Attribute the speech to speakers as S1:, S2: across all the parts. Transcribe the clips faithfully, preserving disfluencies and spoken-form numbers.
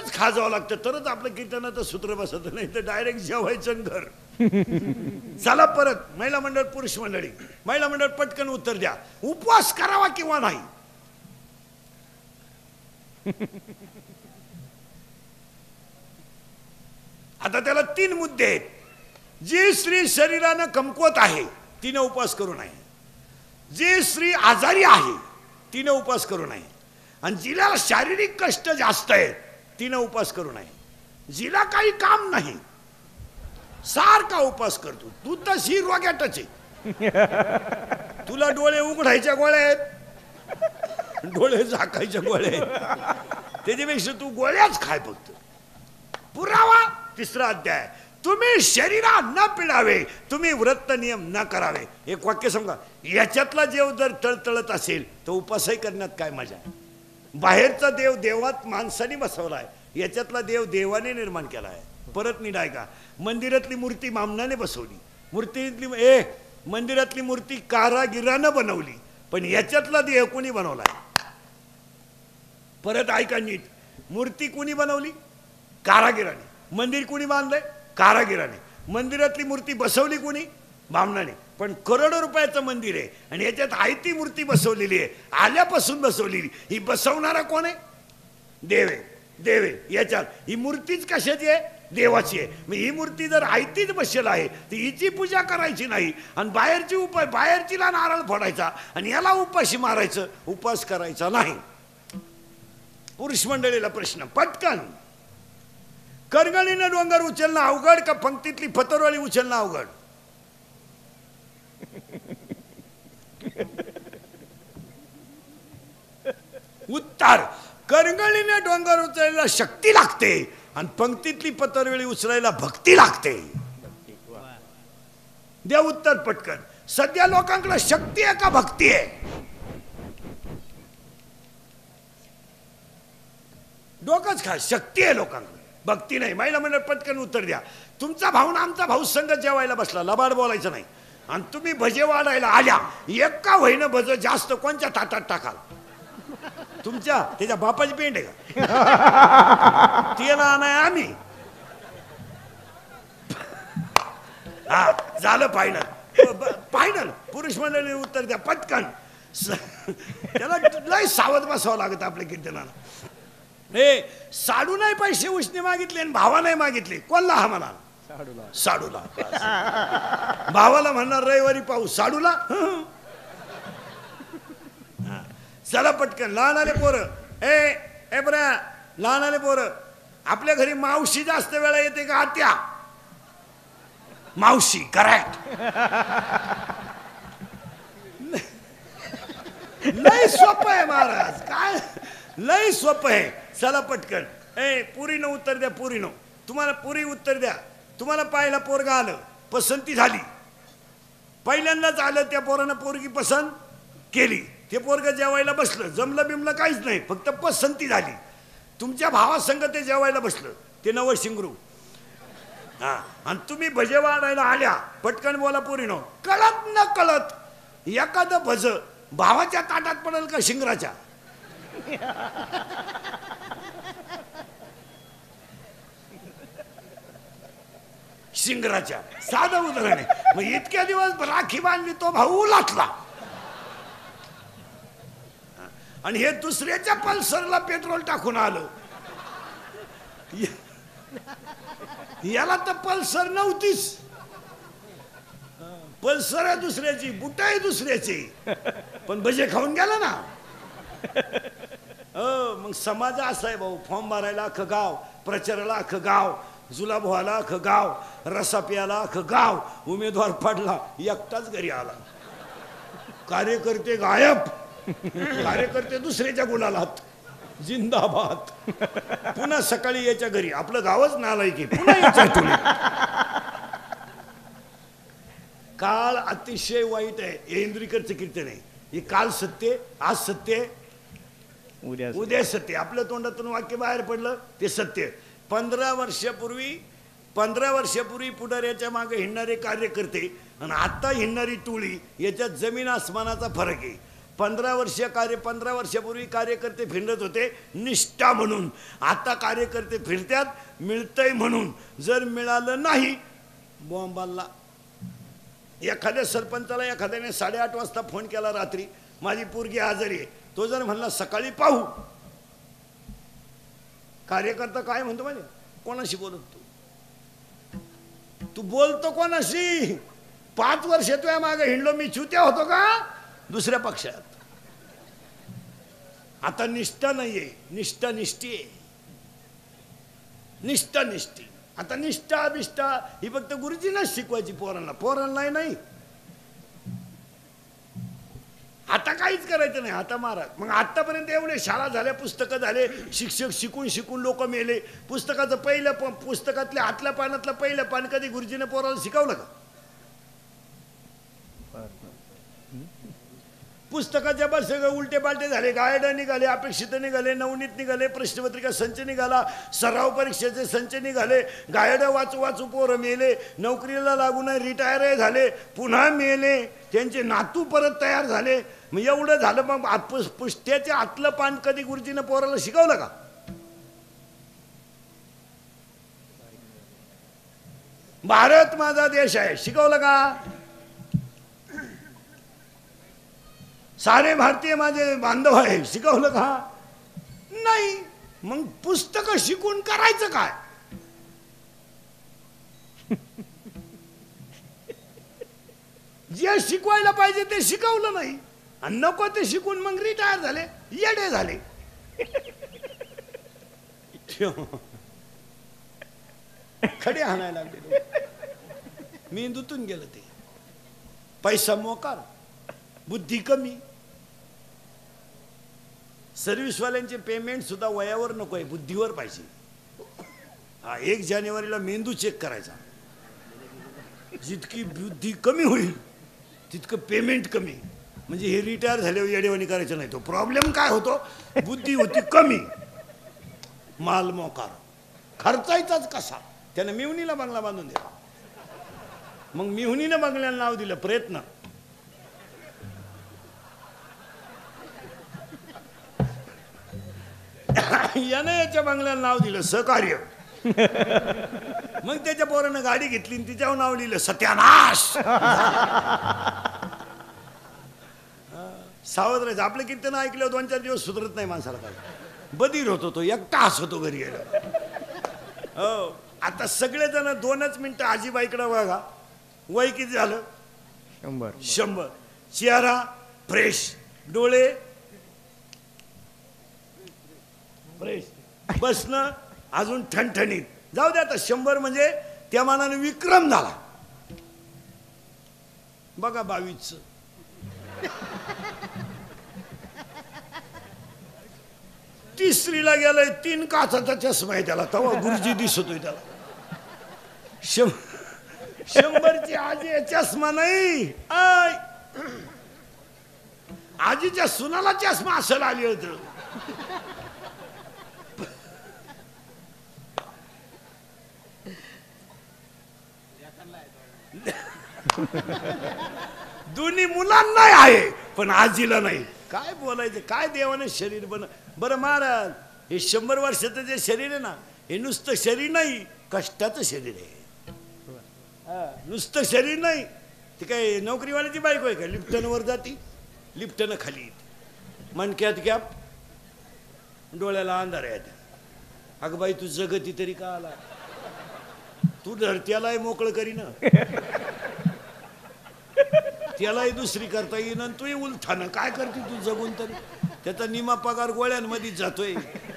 S1: जेवूनच खाजावं लागतं तरच आपलं कीर्तनाचं सूत्र बसत नाही तर डायरेक्ट जेवायचं घर. चला परत महिला मंडळ पुरुष मंडळी. महिला मंडळ पटकन उत्तर द्या. उपवास करावा किंवा नाही? आता त्याला तीन मुद्दे आहेत. जी स्त्री शरीरानं कमकुवत आहे तिने उपवास करू नये. जी स्त्री आजारी आहे तिने उपवास करू नये. आणि जिला शारीरिक कष्ट जास्त आहे तिने उपवास करू नये. जिला काही काम नाही सारखा उपवास करतो तू तशी रोग्याटच आहे. तुला डोळे उघडायच्या गोळ्या आहेत डोळे झाकायच्या गोळ्या आहेत त्याच्यापेक्षा तू गोळ्याच खाय फक्त. पुरावा तिसरा अध्याय. तुम्ही शरीरा न पिडावे तुम्ही व्रत नियम न करावे. एक वाक्य सांगा. याच्यातला देव जर तळतळत असेल तर उपवासही करण्यात काय मजा आहे. बाहेरचा देव देवात माणसाने बसवलाय याच्यातला देव देवाने निर्माण केला आहे. परत नीट ऐका. मंदिरातली मूर्ती मामनाने बसवली. मूर्तीतली ए मंदिरातली मूर्ती कारागिरानं बनवली पण याच्यातला देव कोणी बनवलाय? परत ऐका नीट. मूर्ती कोणी बनवली? कारागिराने. मंदिर कोणी बांधलंय? कारागिराने. मंदिरातली मूर्ती बसवली कोणी? बामणाने. पण करोडो रुपयाचं मंदिर आहे आणि याच्यात आयती मूर्ती बसवलेली आहे आल्यापासून बसवलेली. ही बसवणारा कोण आहे? देव आहे. देव आहे याच्यात. ही मूर्तीच कशाची आहे? देवाची आहे. मग ही मूर्ती जर आयतीच बसेल आहे तर हिची पूजा करायची नाही आणि बाहेरची उपाय बाहेरचीला नारळ फोडायचा आणि याला उपाशी मारायचं. उपवास करायचा नाही. पुरुष मंडळीला प्रश्न पटकन. करगणीनं डोंगर उचलणं अवघड का पंक्तीतली फतरवाळी उचलणं अवघड? उत्तर. करगणीने डोंगर उचलायला शक्ती लागते आणि पंक्तीतली पतरवेळी उचलायला भक्ती लागते. द्या उत्तर पटकन. सध्या लोकांकडे शक्ती आहे का भक्ती आहे? डोकंच खा. शक्ती आहे लोकांकडे भक्ती नाही. महिला मंडळ पटकन उत्तर द्या. तुमचा भाऊ ना आमचा भाऊ संघ जेवायला बसला लबाड बोलायचं नाही आणि तुम्ही भजे वाढायला आल्या एका वहीनं भज जास्त कोणत्या ताटात टाकाल? तुमच्या त्याच्या बापाची पेंड आहे का? तिला नाही आम्ही. हा झालं फायनल. फायनल. पुरुष मंडळीने उत्तर द्या पटकन. त्याला लय सावध बसावं लागत आपल्या कीर्तनाला. हे साडू नाही पैसे उसने मागितले आणि भावा नाही मागितले. कोणला हा म्हणा? साडूला. भावाला म्हणणार रविवारी पाऊस साडूला. चला पटकन. लहान आले पोरं. ए ए बऱ्या लहान आले पोरं. आपल्या घरी मावशी जास्त वेळा येते का आत्या? मावशी. करेक्ट. लय सोपं आहे महाराज. काय लय सोपं आहे. चला पटकन. ए पुरीनं उत्तर द्या. पुरीनं तुम्हाला पुरी उत्तर द्या. तुम्हाला पाहिला पोरगा आलं पसंती झाली. पहिल्यांदाच आलं त्या पोरानं पोरगी पसंत केली. ते पोरग जेवायला बसलं. जमलं बिमलं काहीच नाही फक्त पसंती झाली. तुमच्या भावासंग ते जेवायला बसलं. ते नवं शिंगरू. हा आणि तुम्ही भजे वाढायला आल्या. पटकन बोला पोरीनो. कळत न कळत एखादं भज भावाच्या ताटात पडेल का शिंगराच्या? शिंगराच्या. साधं उदाहरण आहे. मग इतक्या दिवस राखी बांधली तो भाऊ लाटला आणि हे दुसऱ्याच्या पल्सरला पेट्रोल टाकून आलं. याला तर पल्सर नव्हतीच. पल्सर आहे दुसऱ्याची बुट आहे दुसऱ्याची पण भजे खाऊन गेला ना. अ मग समाज असा आहे भाऊ. फॉर्म भरायला अख्खं गाव, प्रचाराला अख्खं गाव, जुलाब व्हायला अख्खं गाव, रसा प्यायला अख्खं गाव. उमेदवार पडला एकटाच घरी आला. कार्यकर्ते गायब. कार्यकर्ते दुसऱ्याच्या गुलालात. जिंदाबाद. पुन्हा सकाळी याच्या घरी. आपलं गावच नालाय की पुन्हा याच्या. काळ अतिशय वाईट आहे. हे इंद्रिकरचं कीर्तन आहे. हे काल सत्य आज सत्य उद्या उद्या सत्य. आपल्या तोंडातून वाक्य बाहेर पडलं ते सत्य. पंधरा वर्षापूर्वी पंधरा वर्षापूर्वी पुढाऱ्याच्या मागे हिंडणारे कार्यकर्ते आणि आता हिंडणारी टोळी याच्यात जमीन आसमानाचा फरक आहे. पंधरा वर्ष कार्य पंधरा वर्षापूर्वी कार्यकर्ते फिरत होते निष्ठा म्हणून, आता कार्यकर्ते फिरतात मिळतंय म्हणून. जर मिळालं नाही बॉम्बाला. एखाद्या सरपंचाला एखाद्याने साडेआठ वाजता फोन केला रात्री, माझी पोरगी आजारी आहे, तो जर म्हणला सकाळी पाहू, कार्यकर्ता काय म्हणतो म्हणजे कोणाशी बोलत तू तू बोलतो कोणाशी? पाच वर्ष तुझ्या मागे हिंडलो मी, चुत्या होतो का दुसऱ्या पक्षात? आता निष्ठा नाहीये, निष्ठा निष्ठी आहे, निष्ठा निष्ठी. आता निष्ठा बिष्ठा ही फक्त गुरुजींनाच शिकवायची पोरांना, पोरांना नाही. आता काहीच करायचं नाही. आता महाराज मग आतापर्यंत एवढे शाळा झाल्या, पुस्तकं झाले, शिक्षक शिकून शिकून लोक मेले. पुस्तकाचं पहिलं पुस्तकातल्या आतल्या पानातलं पहिलं पान कधी गुरुजीने पोराला शिकवलं का? पुस्तकाच्या बस सगळे उलटे पालटे झाले, गायड निघाले, अपेक्षित निघाले, नवनीत निघाले, प्रश्नपत्रिका संच निघाला, सराव परीक्षेचे संच निघाले, गायड वाचू वाचू पोरं मेले, नोकरीला लागून रिटायर झाले, पुन्हा मेले, त्यांचे नातू परत तयार झाले. मग एवढं झालं, मग पुस्तकाच्या आतलं पान कधी गुरुजीनं पोराला शिकवलं का? भारत माझा देश आहे शिकवलं का? सारे भारतीय माझे बांधव आहे शिकवलं का? नाही. मग पुस्तकं शिकून करायचं काय? जे शिकवायला पाहिजे ते शिकवलं नाही, आणि नको ते शिकून मग रिटायर झाले, येडे झाले. खडे हाणायला लागले, मेंदूतून गेलं ते. पैसा मोकार, बुद्धी कमी. सर्व्हिसवाल्यांचे पेमेंट सुद्धा वयावर नको आहे, बुद्धीवर पाहिजे. हा, एक जानेवारीला मेंदू चेक करायचा, जितकी बुद्धी कमी होईल तितकं पेमेंट कमी. म्हणजे हे रिटायर झाल्यावर येडेवाणी करायचं नाही. तो प्रॉब्लेम काय होतो, बुद्धी होती कमी, माल मोकार, खर्चायचाच कसा. त्यानं मिवणीला बंगला बांधून दिला, मग मिवणीनं बंगल्याला नाव दिलं प्रयत्न. यानं याच्या बंगल्याला नाव दिलं सहकार्य. मग त्याच्या पोरानं गाडी घेतली आणि तिच्यावर नाव लिहिलं सत्यानाश. सावध राहायचं. आपलं कीर्तन ऐकलं दोन चार दिवस सुधरत नाही माणसाला, काय बधीर होतो तो, एकटा हसतो घरी गेला. हो, आता सगळेजण दोनच मिनिटं आजीबाईकडे बघा, वय किती झालं? शंभर. शंभर. चेहरा फ्रेश, डोळे फ्रेश, बसणं अजून ठणठणीत. जाऊ दे आता, शंभर म्हणजे त्या मानाने विक्रम झाला. बघा बावीस. तिसरीला गेलाय, तीन काचाचा चष्मा आहे त्याला, तेव्हा गुरुजी दिसतोय त्याला. शंभरची आजी चष्मा नाही, आय आजीच्या सुनाला चष्मा असेल आली होत. दोन्ही मुलांना आहे पण आजीला नाही. काय बोलायचं, काय देवाने शरीर बन. बरं महाराज, हे शंभर वर्षाचं जे शरीर आहे ना, हे नुसतं शरीर नाही, कष्टाचं शरीर आहे. नुसतं शरीर नाही, ते काय नोकरीवाल्याची बायको आहे का? लिफ्टन वर जाती, लिफ्टनं खाली, मनक्यात गॅप, डोळ्याला अंधार आहे. अगं बाई, तू जगती तरी का आला? तू धरत्यालाही मोकळं करीना, त्यालाही दुसरी करता येईन, आणि तूही उलथानं काय करते तू जगून तरी? त्याचा निमा पगार गोळ्यांमध्ये जातोय.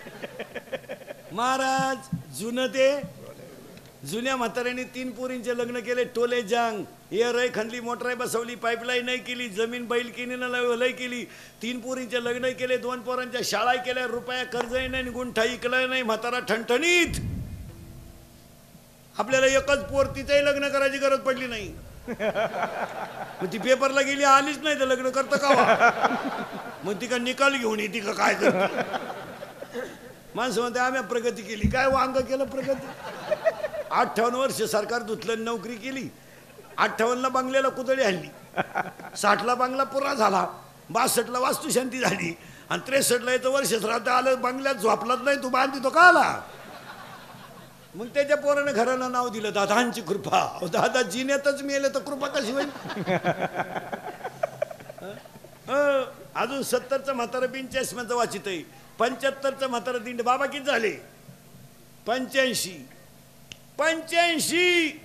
S1: महाराज, जुनं ते जुन्या म्हाताऱ्याने तीन पोरींचे लग्न केले, टोले जांग, एअर खणली, मोटर बसवली, पाईपलाईन नाही केली, जमीन बैल किनीनं लय केली, तीन पोरींचे लग्न केले, दोन पोरांच्या शाळा केल्या, रुपया कर्जही नाही, गुंठा इकलाय नाही, म्हातारा ठणठणीत. आपल्याला एकच पोर, तिचंही लग्न करायची गरज पडली नाही. मग ती पेपरला गेली, आलीच नाही तर लग्न करतं का? मग ती का निकाल घेऊन येते का काय करते? माणसं म्हणते आम्ही प्रगती केली. काय वांग केलं प्रगती? अठ्ठावन्न वर्ष सरकार धुतलं, नोकरी केली. अठ्ठावन्नला बंगल्याला कुदळी हल्ली, साठला बंगला पुरा झाला, बासष्टला वास्तुशांती झाली आणि त्रेसष्टला याचं वर्ष श्राद्ध आलं, बंगल्यात झोपलाच नाही, तू बांधली तो का आला? मग त्याच्या पोराने घराला नाव दिलं दादांची कृपा. दादा जिन्यातच मेले तर कृपा कशी होईल? अजून सत्तरचं म्हातारं बिनचाळीसचं वाचित आहे, पंच्याहत्तरचं म्हातारं दिंड बाबा किती झाले? पंच्याऐंशी. पंच्याऐंशी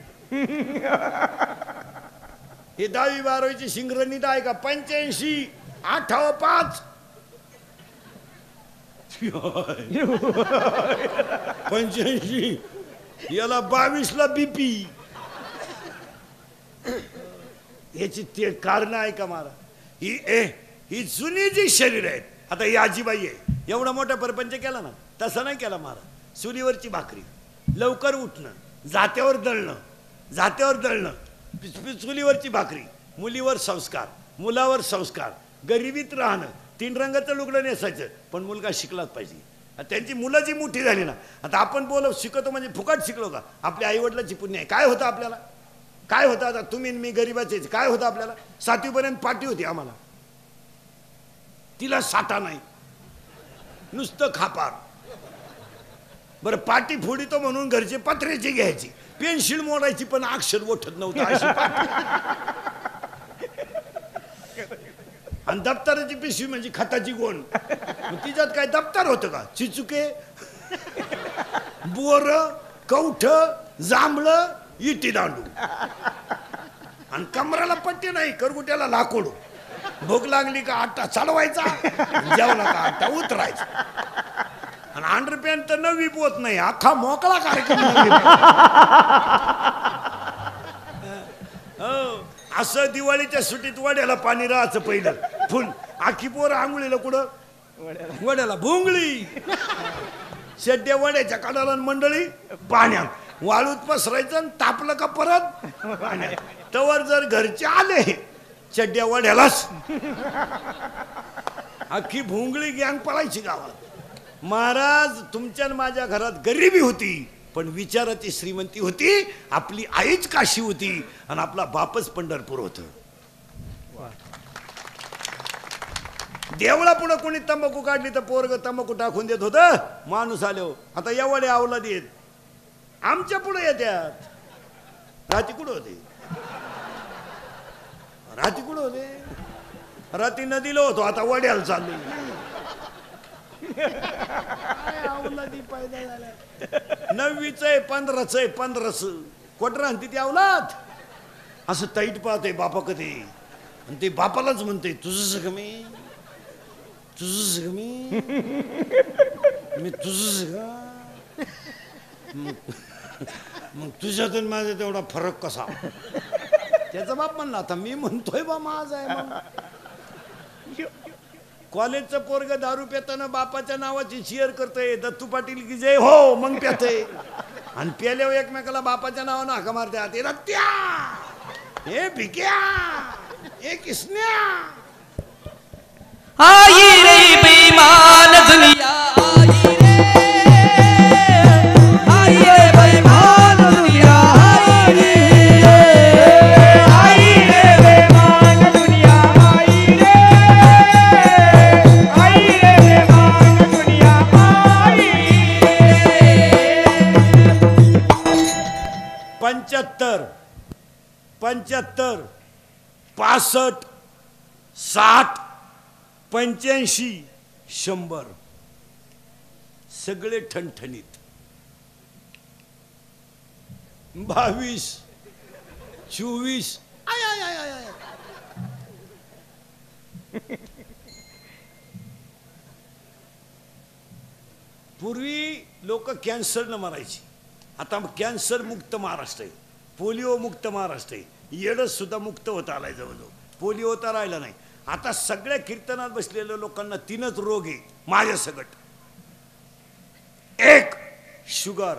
S1: हे दहावी बारावीची शिंगरणीत आहे का? पंच्याऐंशी आठावं पाच पंच्याऐंशी याला बावीसला बीपी. याची ते कारण आहे का मला? ही ए ही जुनी जी शरीर आहेत. आता ही आजीबाई आहे, एवढा मोठा परपंच केला ना, तसा नाही केला मला. चुलीवरची भाकरी, लवकर उठणं, जात्यावर दळणं, जात्यावर दळणं, चुलीवरची भाकरी, मुलीवर संस्कार, मुलावर संस्कार, गरिबीत राहणं, तीन रंगाचं लुगडं नेसायचं, पण मुलगा शिकलाच पाहिजे. त्यांची मुलं जी मोठी झाली ना, आता आपण बोल शिकवतो म्हणजे फुकट शिकलो का? आपल्या आईवडिलांची पुण्य आहे. काय होतं आपल्याला? काय होतं? आता तुम्ही मी गरिबाचे काय होतं आपल्याला? सातवीपर्यंत पाटी होती आम्हाला, तिला साठा नाही, नुसतं खापार. बरं पाटी फोडितो म्हणून घरचे पत्र्याची घ्यायची, पेन्सिल मोडायची, पण अक्षर ओठत नव्हतं अशी पाटी. आणि दप्तराची पिशवी म्हणजे खताची गोण. तिच्यात काय दप्तर होतं का? चिचुके, बोर, कवठ, जांभळं, इटी दांडू, आणि कमराला पट्टी नाही, करगुट्याला लाकोड. भूक लागली का आटा चालवायचा, जेवला का आटा उतरायचा. आणि अंडरपॅन्ट तर नवी पोत नाही, अख्खा मोकळा कार्यक्रम. असं दिवाळीच्या सुट्टीत वड्याला पाणी राहायचं पहिलं फुल. आखी पोरं आंघोळीला कुठं? वड्याला. भोंगळी शेड्या वड्याच्या काढाला, मंडळी पाण्यात. वाळूत पसरायचं आणि तापलं का परत पाण्यात. तवर जर घरचे आले चड्ड्या वड्यालाच, अख्खी भोंगळी गँग पळायची गावात. महाराज तुमच्या माझ्या घरात गरिबी होती, पण विचाराची श्रीमंती होती. आपली आईच काशी होती आणि आपला बापच पंढरपूर होत. देवळा पुढे कोणी तंबाखू काढली तर पोरग तंबाखू टाकून देत होत. माणूस आलो आता एवढे आवला देत आमच्या पुढे येत्यात. राती कुठं होते? राती कुठं होते? राती नदीला होतो, आता वड्याला चाललो. नववीच आहे, पंधराच आहे, पंधराच कोटर आणते ती अवलाद. असं ताईट पाहते बापा कधी, आणि ते बापालाच म्हणते तुझं कमी, तुझं कमी, मी तुझं का. मग तुझ्यातून माझा तेवढा फरक कसा? त्याचा बाप म्हणला, आता मी म्हणतोय बा माझा आहे. कॉलेजचं पोरग दारू पेताना बापाच्या नावाची शेअर करतय, दत्तू पाटील की जय हो, मग पेतय. आणि पेल्यावर एकमेकाला बापाच्या नावानं हाका मारते, ते रत्या, हे भिक्या, हे किसन्या.
S2: आई रे बेईमान दुनिया, आई रे, आई रे बेईमान दुनिया, आई रे, आई रे बेईमान दुनिया, आई रे, आई रे बेईमान दुनिया, आई रे.
S1: पंच्याहत्तर, पंच्याहत्तर, पासष्ट, साठ, पंच्याऐंशी, शंभर, सगळे ठणठणीत. बावीस, चोवीस, आय आय आय आय आय. पूर्वी लोक कॅन्सरनं मरायची, आता कॅन्सर मुक्त महाराष्ट्र आहे, पोलिओ मुक्त महाराष्ट्र आहे. येडच सुद्धा मुक्त होता आलाय जवळजवळ, पोलिओ होता राहिला नाही. आता सगळ्या कीर्तनात बसलेल्या लोकांना तीनच रोग आहे माझ्या सगट. एक शुगर,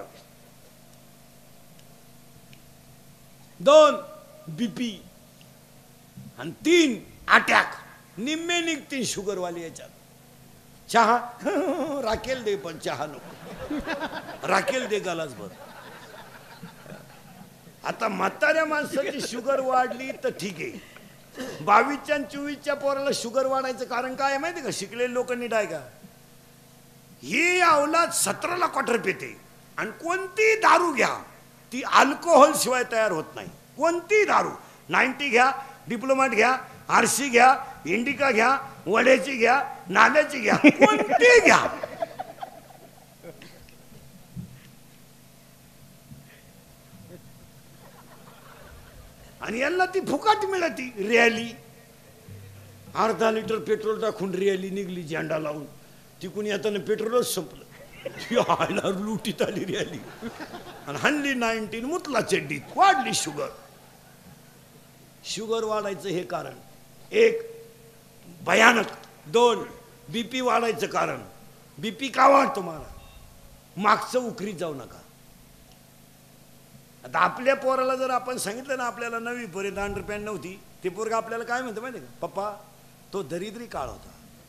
S1: दोन बीपी, आणि तीन अटॅक. निम्मे निघतील शुगरवाली याच्यात. चहा राखेल दे, पण चहा नको, राखेल दे गलास भर. आता म्हाताऱ्या माणसाची शुगर वाढली तर ठीक आहे, बावीसच्या आणि चोवीसच्या पोराला शुगर वाढायचं कारण काय आहे माहिती का? शिकलेले लोक नीट आहे का? ही अवलाद सतराला क्वार्टर पेते आणि कोणती दारू घ्या ती अल्कोहोल शिवाय तयार होत नाही. कोणती दारू, नाईन्टी घ्या, डिप्लोमॅट घ्या, आरसी घ्या, इंडिका घ्या, वड्याची घ्या, नाल्याची घ्या, कोणती घ्या. आणि यांना ती फुकट मिळती. रॅली अर्धा लिटर पेट्रोल टाकून रॅली निघली झेंडा लावून. तिकून येताना पेट्रोलच संपलं. ती आयला लुटीत आली रॅली आणि हल्ली नाईन्टीन मुतला चड्डीत. वाढली शुगर. शुगर वाढायचं हे कारण एक भयानक. दोन बीपी वाढायचं कारण. बीपी का वाढतो मला? मागचं उकरीत जाऊ नका. आता आपल्या पोराला जर आपण सांगितलं ना आपल्याला नवी पर्यंत अंडरपॅन्ट नव्हती, ते पोरगा आपल्याला काय म्हणतं माहिती का? पप्पा तो दरिद्री काळ होता.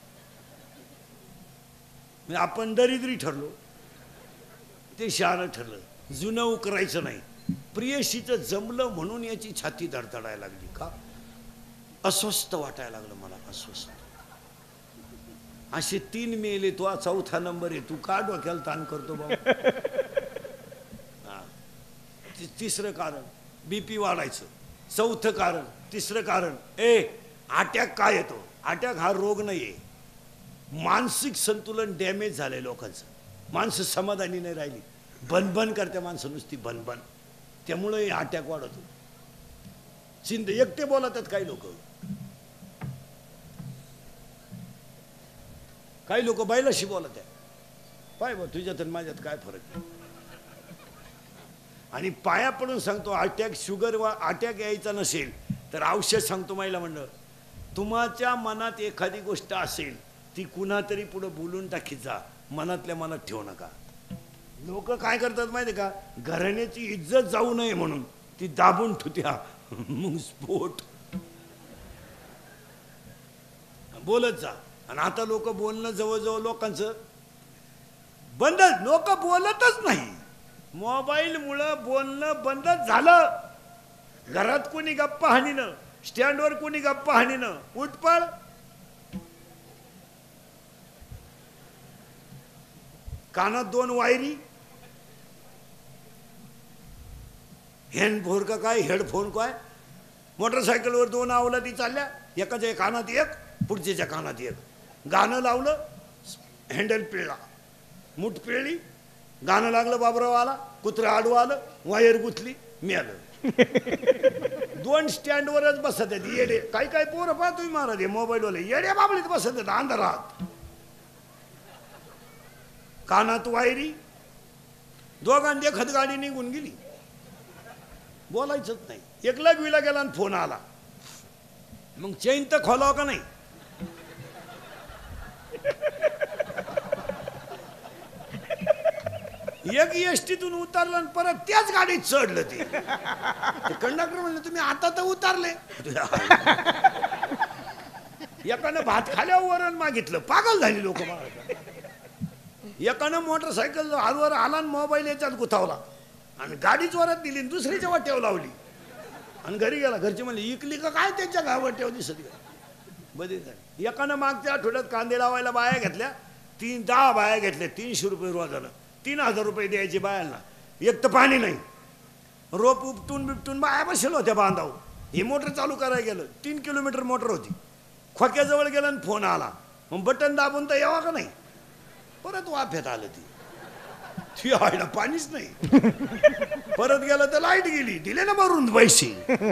S1: म्हणजे आपण दरिद्री ठरलो, ते शहाणं ठरलं. जुनं उकरायचं नाही. प्रियशीचं जमलं म्हणून याची छाती धडधडायला लागली. का? अस्वस्थ वाटायला लागलं मला. अस्वस्थ. असे तीन मेले. तो चौथा नंबर आहे. तू का डोक्याला ताण करतो बाबा? तिसरं कारण बीपी वाढायचं. चौथं कारण, तिसरं कारण ए अटॅक काय येतो? अटॅक हा रोग नाहीये. मानसिक संतुलन डॅमेज झालंय लोकांचं. माणसं समाधानी नाही राहिली. बनबन करते माणसं नुसती बनबन. त्यामुळे अटॅक वाढतो. चिंत एकटे बोलतात काही लोक. काही लोक बैलाशी बोलत आहे. पाय बा तुझ्यात आणि माझ्यात काय फरक आहे? आणि पाया पडून सांगतो अटॅक शुगर वा अटॅक यायचा नसेल तर औषध सांगतो महिला मंडळ. तुमच्या मनात एखादी गोष्ट असेल ती कुणा तरी पुढे बोलून टाकीत जा. मनातल्या मनात ठेवू नका. लोक काय करतात माहिती का? घराण्याची इज्जत जाऊ नये म्हणून ती दाबून ठेवत्या. मग स्फोट. बोलत जा. आणि आता लोक बोलणं जवळजवळ लोकांचं बंद. लोक बोलतच नाही. मोबाईल मुळे बोलणं बंदच झालं. घरात कोणी गप्पा हाणीनं, स्टँडवर कोणी गप्पा हाणीनं. उठपळ. कानात दोन वायरी. हँडफोन का काय, हेडफोन काय. मोटरसायकलवर दोन अवलादी चालल्या. एकाच्या कानात एक, पुढच्याच्या कानात एक. गाणं लावलं, हँडल पिळला, मूठ पिळली. गाणं लागलं, बाबराव आला, कुत्रा आडवं आलं, वायर गुतली, मी आलं. दोन स्टँडवरच बसत आहेत येडे. काही काही पोरं पहा तुम्ही महाराज मोबाईलवाले येड्या बाबळीत बसत आहेत अंधारात. कानात वायरी. दोघांनी एखाद गाडी निघून गेली. बोलायचंच नाही. एकला विला गेला आणि फोन आला. मग चैन तर खोलाव का नाही? एक एसटीतून उतरलं आणि परत त्याच गाडीत चढलं. ते कंडक्टर म्हणलं तुम्ही आता तर उतरले. एकानं भात खाल्यावर वरण मागितलं. पागल झाली लोक. एकानं मोटरसायकल हरवर आला आणि मोबाईल याच्यात गुथावला आणि गाडी जोरात दिली आणि दुसरीच्या वाट्यावर लावली आणि घरी गेला. घरची म्हणली इकली का काय त्यांच्या गावाट्यावर दिसत बदली झाली. एकानं मागच्या आठवड्यात कांदे लावायला बाया घेतल्या. तीन दहा बाया घेतल्या. तीनशे रुपये रोजानं. तीन हजार रुपये द्यायचे बायांना. एक तर पाणी नाही. रोप उपटून बिपटून बाया बसेल होत्या बांधाव. ही मोटर चालू करायला गेलं. तीन किलोमीटर मोटर होती. खोक्याजवळ गेलं आणि फोन आला. मग बटन दाबून तर यावा का नाही? परत वाफ्यात आलं. ती ती आयला पाणीच नाही. परत गेलं तर लाईट गेली. दिले ना भरून पैसे.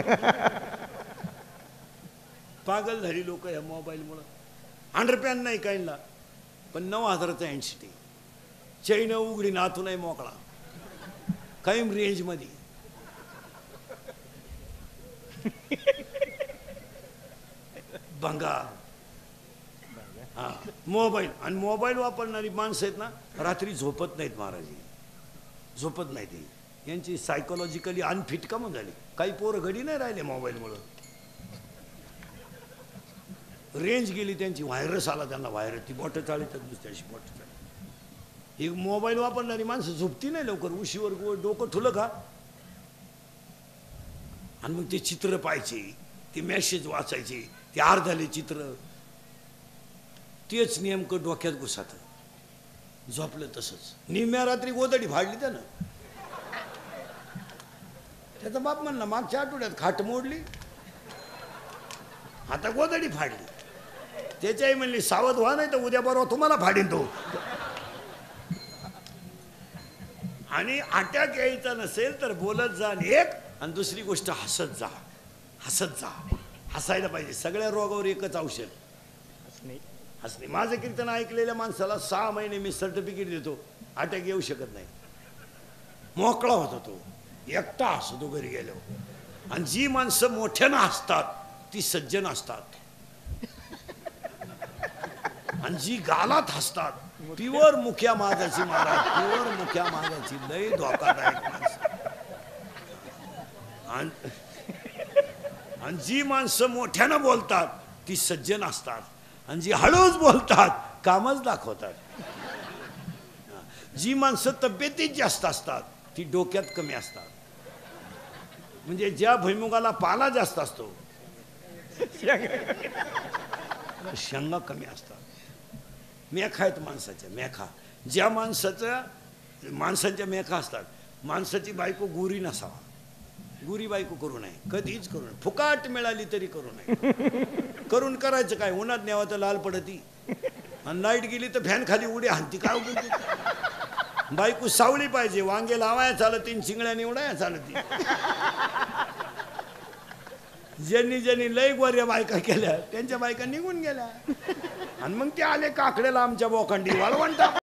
S1: पागल झाली लोक या मोबाईलमुळं. अंडरपॅन नाही काहींना पण नऊ हजाराचा हँडशीट आहे. चैन उघडी नातू नाही मोकळा. कायम रेंज मध्ये. भंगार. हा मोबाईल. आणि मोबाईल वापरणारी माणसं आहेत ना रात्री झोपत नाहीत महाराज. झोपत नाही ती. यांची सायकोलॉजिकली अनफिट का मग झाली. काही पोरं घडी नाही राहिले मोबाईलमुळं. रेंज गेली त्यांची. व्हायरस आला त्यांना. व्हायरस. ती बोटं चाळीतात दुसऱ्याशी बोटं चाळी. ही मोबाईल वापरणारी माणसं झोपती नाही लवकर. उशीवर डोकं ठुलं का आणि मग ते चित्र पाहायचे. ती मेसेज वाचायची, ती अर्धाले चित्र, तेच नेमकं डोक्यात घुसात. झोपलं तसंच. निम्म्या रात्री गोदडी फाडली त्यानं. त्याचा बाप म्हणला मागच्या आठवड्यात खाट मोडली, आता गोदडी फाडली. त्याच्याही म्हणली सावध व्हा, नाही तर उद्या बरोबर तुम्हाला फाडीन तो. आणि अटॅक यायचा नसेल तर बोलत जा एक, आणि दुसरी गोष्ट हसत जा, हसत जा. हसायला पाहिजे. सगळ्या रोगावर एकच औषध, हसणे. माझं कीर्तन ऐकलेल्या माणसाला सहा महिने मी सर्टिफिकेट देतो, अटॅक येऊ शकत नाही. मोकळा होता तो, एकटा हसतो घरी गेलो. आणि जी माणसं मोठ्यानं हसतात ती सज्जन असतात, आणि जी गालात हसतात प्युअर मुख्या माझाची महाराज, प्युअर मुख्या माझाची लय धोकादायक माणसं. आणि जी माणसं मोठ्यानं बोलतात ती सज्जन असतात, आणि जी हळूच बोलतात कामच दाखवतात. जी माणसं तब्येतीत जास्त असतात ती डोक्यात कमी असतात. म्हणजे ज्या भुईमुगाला पाला जास्त असतो शेंगा कमी असतात. मेखा आहेत माणसाच्या, मेखा. ज्या माणसाच्या माणसांच्या मेखा असतात. माणसाची बायको गुरी नसावा, गुरी बायको करू नये, कधीच करू नये. फुकाट मिळाली तरी करू नये. करून करायचं काय, उन्हात न्यावं तर लाल पडती, आणि लाईट गेली तर फॅन खाली उडी हाणती. काय उपयोग? बायको सावली पाहिजे, वांगे लावाया चालत, तीन चिंगड्या निवडाया चालती. ज्यांनी ज्यांनी लय गोऱ्या बायका केल्या त्यांच्या बायका निघून गेल्या, आणि मग ते आले काकड्याला आमच्या बोखंडी वाळवंटा.